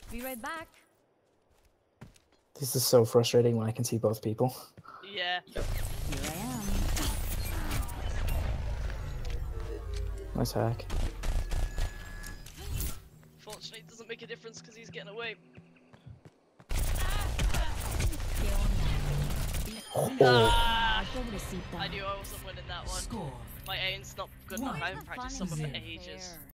Be right back. This is so frustrating when I can see both people. Yeah. Here I am. Nice hack. Fortunately, it doesn't make a difference because he's getting away. Ah! Pobrecita. I knew I wasn't winning that one. My aim's not good enough. I haven't practiced Summer for ages.